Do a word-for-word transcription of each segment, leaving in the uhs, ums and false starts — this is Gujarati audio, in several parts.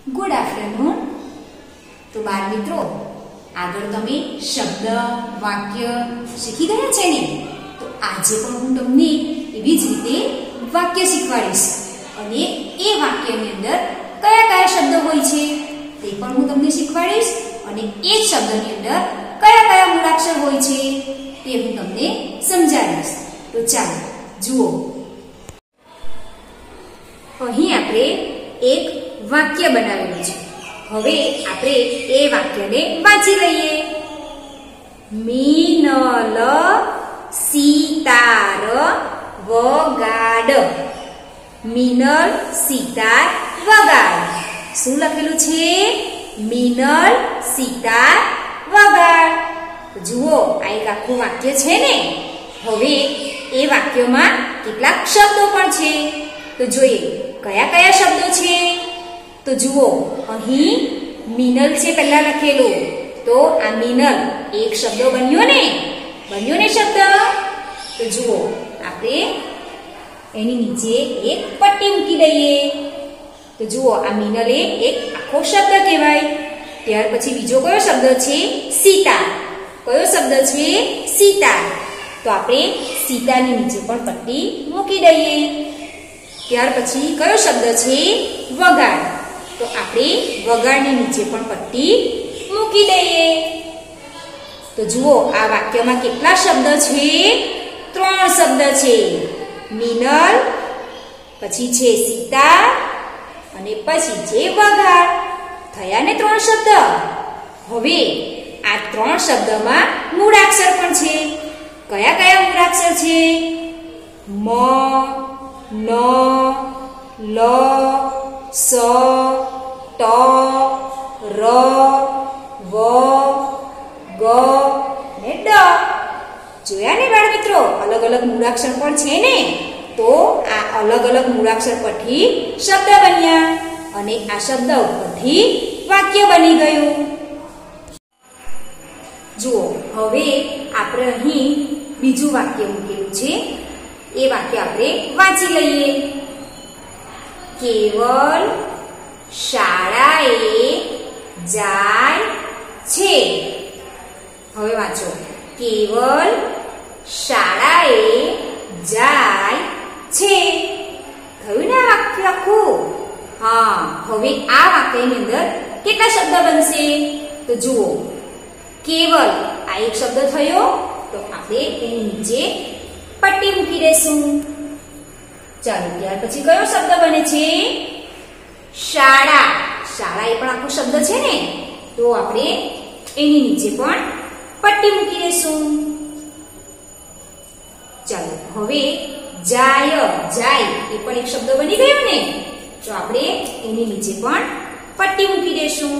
Good afternoon. તો બાળ મિત્રો, આગળ તમે શબ્દ વાક્ય શીખી ગયા છે ને? તો આજે પણ હું તમને એવી જ રીતે વાક્ય શીખવાડીશ અને એ વાક્યની અંદર કયા કયા શબ્દો હોય છે તે પણ હું તમને શીખવાડીશ અને એ જ શબ્દની અંદર કયા કયા મૂળાક્ષર હોય છે તે હું તમને સમજાવીશ. તો ચાલો જુઓ, અહીં આપણે એક વાક્ય બનાવેલું છે. હવે આપણે એ વાક્યને વાંચી લઈએ. મીનલ સિતાર વગાડ. મીનલ સિતાર વગાડ. શું લખેલું છે? મીનલ સિતાર વગાડ. જુઓ, આ એક આખું વાક્ય છે ને. હવે એ વાક્યમાં કેટલાક શબ્દો પણ છે. તો જોઈએ કયા કયા શબ્દો છે. તો જુઓ, અહીં મિનલ છે પહેલા લખેલું. તો આ મિનલ એક શબ્દ બન્યો ને? બન્યો ને શબ્દ? તો જુઓ, આપણે એની નીચે એક પટ્ટી મૂકી દઈએ. તો જુઓ, આ મિનલ એ એક આખો શબ્દ કહેવાય. ત્યાર પછી બીજો કયો શબ્દ છે? સીતા. કયો શબ્દ છે? સીતા. તો આપણે સીતાની નીચે પણ પટ્ટી મૂકી દઈએ. ત્યાર પછી કયો શબ્દ છે? વગાડ. તો આપણે વગાડની નીચે પણ પટ્ટી મૂકી દઈએ. તો જુઓ, આ વાક્યમાં કેટલા શબ્દ છે? ત્રણ શબ્દ છે. મિનલ, પછી છે સીતા અને પછી છે વગાડ. થયા ને ત્રણ શબ્દ. હવે આ ત્રણ શબ્દમાં મૂળાક્ષર પણ છે. કયા કયા મૂળાક્ષર છે? મ, ન, લ, સ, ટ, ર, વ, ગ ને ડ. જોયા ને બાળ મિત્રો? અલગ અલગ મૂળાક્ષર પણ છે ને. તો આ અલગ અલગ મૂળાક્ષર પરથી શબ્દ બન્યા અને આ શબ્દ ઉપરથી વાક્ય બની ગયું. જુઓ, હવે આપણે અહીં બીજું વાક્ય મૂકેલું છે. એ વાક્ય આપણે વાંચી લઈએ. કેવલ શાળાએ જાય છે. હવે વાંચો. કેવલ શાળાએ જાય છે. થયું ને આ વાક્ય આખું? હા. હવે આ વાક્યની અંદર કેટલા શબ્દ બનશે? તો જુઓ, કેવલ આ એક શબ્દ થયો. તો આપણે એની નીચે પટ્ટી મૂકી દઈશું. ચાલો, ત્યાર પછી કયો શબ્દ બને છે? શાળા. શાળા એ પણ આખો શબ્દ છે ને. તો આપણે એની નીચે પણ પટ્ટી મૂકી દઈશું. ચાલો, હવે જાય. જાય એ પણ એક શબ્દ બની ગયો ને. તો આપણે એની નીચે પણ પટ્ટી મૂકી દઈશું.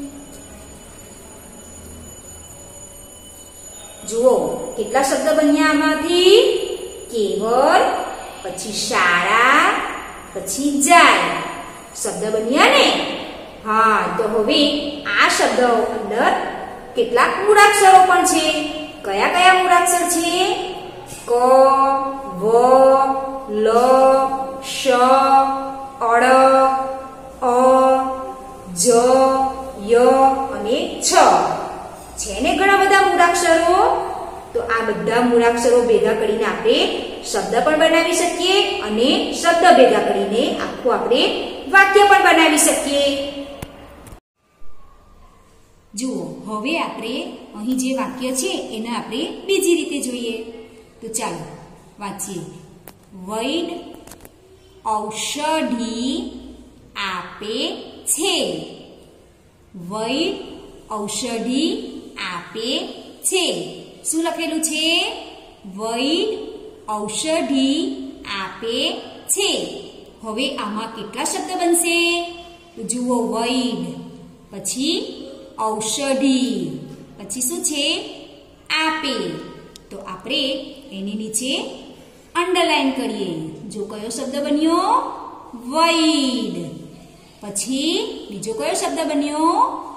જુઓ, કેટલા શબ્દ બન્યા આમાંથી? કેવલ, પછી શાળા, પછી જાય. શબ્દ બન્યા ને? હા. તો હવે આ શબ્દ અંદર કેટલાક મૂળાક્ષરો પણ છે. કયા કયા મૂળાક્ષર છે? ક, વ, લ, શ, અળ, અ, જ, ય અને છ. છે ને ઘણા બધા મૂળાક્ષરો. તો આ બધા મૂળાક્ષરો ભેગા કરીને આપણે શબ્દ પણ બનાવી શકીએ અને શબ્દ ભેગા કરીને આખું આપણે વાક્ય પણ બનાવી શકીએ. જુઓ, હવે આપણે અહીં જે વાક્ય છે એને આપણે બીજી રીતે જોઈએ. તો ચાલો વાંચીએ. વૈદ ઔષધિ આપે છે. વૈદ ઔષધિ આપે છે. શું લખેલું છે? વૈદ ઔષધિ આપે છે. હવે આમાં કેટલા શબ્દ બનશે? તો જુઓ, વૈદ, પછી ઔષધિ, પછી શું છે? આપે. તો આપણે એની નીચે અંડરલાઈન કરીએ. જો કયો શબ્દ બન્યો? વૈદ. પછી બીજો કયો શબ્દ બન્યો?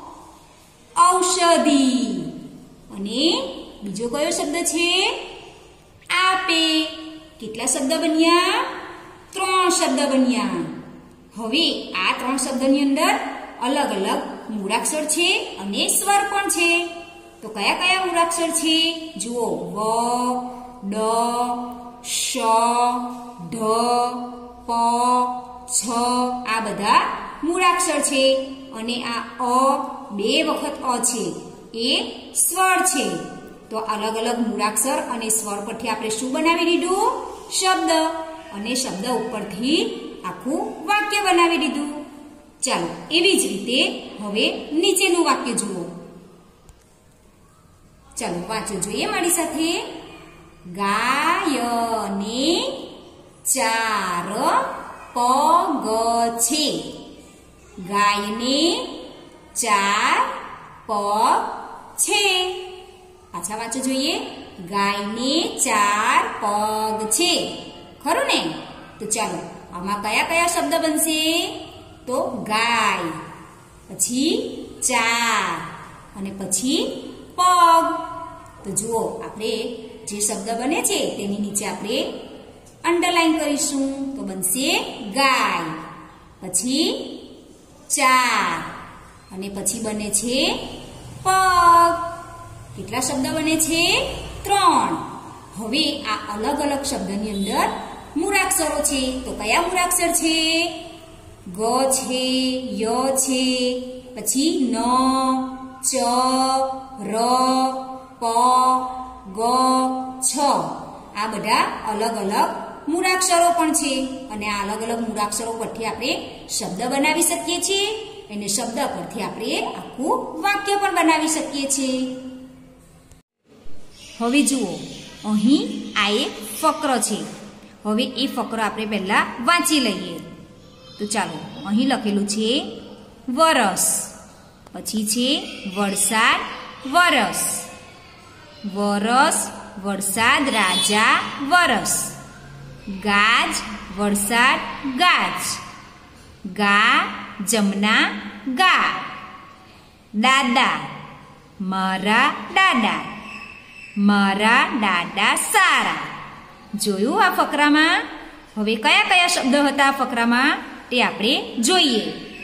ઔષધિ. અને બીજો કયો શબ્દ છે? આપે. કેટલા શબ્દ બન્યા? ત્રણ શબ્દ બન્યા. હવે આ ત્રણ શબ્દની અંદર અલગ અલગ મૂળાક્ષર છે અને સ્વર પણ છે. તો કયા કયા મૂળાક્ષર છે? જુઓ, વ, ડ, શ, ઢ, પ, છ આ બધા મૂળાક્ષર છે. અને આ અ બે વખત અ છે એ સ્વર છે. તો અલગ અલગ મૂળાક્ષર અને સ્વર પરથી આપણે શું બનાવી દીધું? શબ્દ. અને શબ્દ ઉપરથી આખું વાક્ય બનાવી દીધું. ચાલો એવી જ રીતે હવે નીચેનું વાક્ય જુઓ. ચાલો વાંચો જોઈએ મારી સાથે. ગાયને ચાર પગ છે. ગાયને ચાર પગ છે. પાછા વાંચો જોઈએ. ગાયને ચાર પગ છે. ખરું ને? તો ચાલો આમાં કયા કયા શબ્દ બનશે? તો ગાય, પછી ચાર અને પછી પગ. તો જુઓ, આપણે જે શબ્દ બને છે તેની નીચે આપણે અંડરલાઈન કરીશું. તો બનશે ગાય, પછી ચાર અને પછી બને છે પગ. કેટલા શબ્દ બને છે? ત્રણ. હવે આ અલગ અલગ શબ્દની અંદર મૂળાક્ષરો છે. તો કયા મૂળાક્ષર છે? ગ છે, ય છે, પછી ન, ચ, ર, પ, ગ, છ આ બધા અલગ અલગ મૂળાક્ષરો પણ છે. અને આ અલગ અલગ મૂળાક્ષરો પરથી આપણે શબ્દ બનાવી શકીએ છીએ. અને શબ્દ પરથી આપણે આખું વાક્ય પણ બનાવી શકીએ છીએ. હવે જુઓ, અહીં આ એક ફકરો છે. હવે એ ફકરો આપણે પહેલા વાંચી લઈએ. તો ચાલો, અહીં લખેલું છે વરસ, પછી છે વરસાદ વરસ, વરસ વરસાદ રાજા વરસ, ગાજ વરસાદ ગાજ, ગા જમના ગા, દાદા મારા દાદા, મારા દાદા સારા. જોયું આ ફકરામાં? હવે કયા કયા શબ્દ હતા ફકરામાં તે આપણે જોઈએ.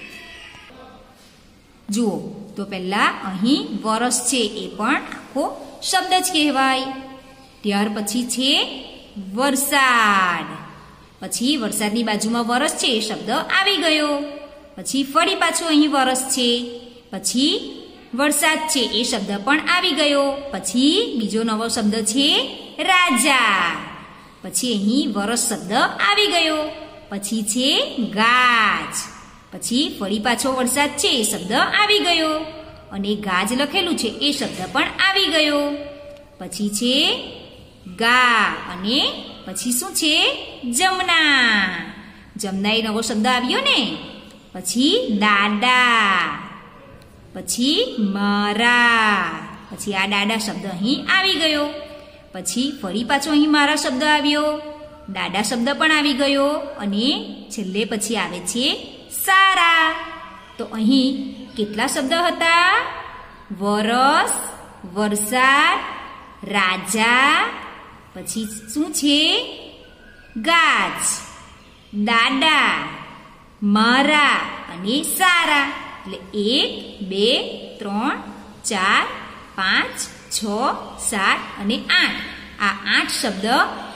જુઓ, તો પહેલા અહીં વરસ છે એ પણ આખો શબ્દ જ કહેવાય. ત્યાર પછી છે વરસાદ, પછી વરસાદની બાજુમાં વરસ છે એ શબ્દ આવી ગયો. પછી ફરી પાછું અહીં વરસ છે, પછી વરસાદ છે એ શબ્દ પણ આવી ગયો. પછી બીજો નવો શબ્દ છે રાજા, પછી અહીં વરસ શબ્દ આવી ગયો. પછી છે ગાજ, પછી ફરી પાછો વરસાદ છે એ શબ્દ આવી ગયો. અને ગાજ લખેલું છે એ શબ્દ પણ આવી ગયો. પછી છે ગા અને પછી શું છે? જમના. જમના એ નવો શબ્દ આવ્યો ને. પછી દાદા, પછી મારા, પછી આ દાદા શબ્દ અહીં આવી ગયો. પછી ફરી પાછો અહીં મારા શબ્દ આવ્યો, દાદા શબ્દ પણ આવી ગયો. અને છેલ્લે પછી આવે છે સારા. તો અહીં કેટલા શબ્દ હતા? વરસ, વરસાદ, રાજા, પછી શું છે? ગાજ, દાદા, મારા અને સારા. એટલે એક, બે, ત્રણ, ચાર, પાંચ, છ, સાત અને આઠ. આ આઠ શબ્દ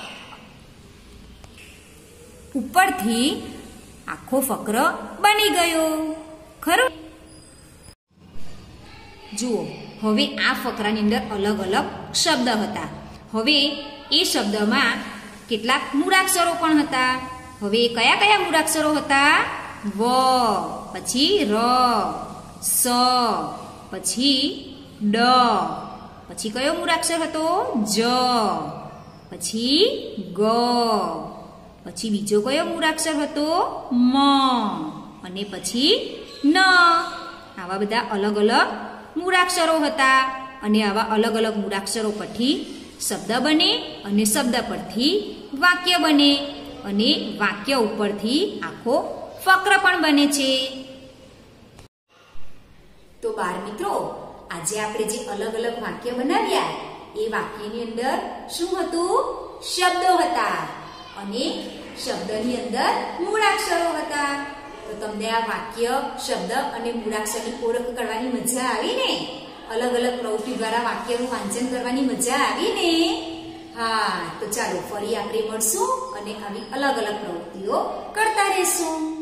ઉપરથી આખો ફકરો બની ગયો. ખરું? જુઓ, હવે આ ફકરાની અંદર અલગ અલગ શબ્દ હતા. હવે એ શબ્દમાં કેટલાક મૂળાક્ષરો પણ હતા. હવે કયા કયા મૂળાક્ષરો હતા? વ, પછી ર, સ, પછી ડ, પછી કયો મૂળાક્ષર હતો? જ, પછી ગ, પછી બીજો કયો મૂળાક્ષર હતો? મ, અને પછી ન. આવા બધા અલગ અલગ મૂળાક્ષરો હતા. અને આવા અલગ અલગ મૂળાક્ષરો પરથી શબ્દ બને અને શબ્દ પરથી વાક્ય બને અને વાક્ય ઉપરથી આખો ફક્ર પણ બને છે. તો બાળ મિત્રો, આજે આપણે જે અલગ અલગ વાક્ય બનાવ્યા એ વાક્યની અંદર શું હતું? શબ્દો હતા અને શબ્દની અંદર મૂળાક્ષરો હતા. તો તમને આ વાક્ય શબ્દ અને મૂળાક્ષરની ઓળખ કરવાની મજા આવી ને? અલગ અલગ પ્રવૃત્તિ દ્વારા વાક્યનું વાંચન કરવાની મજા આવી ને? હા, તો ચાલો ફરી આપણે મળશું અને આવી અલગ અલગ પ્રવૃત્તિઓ કરતા રહેશું.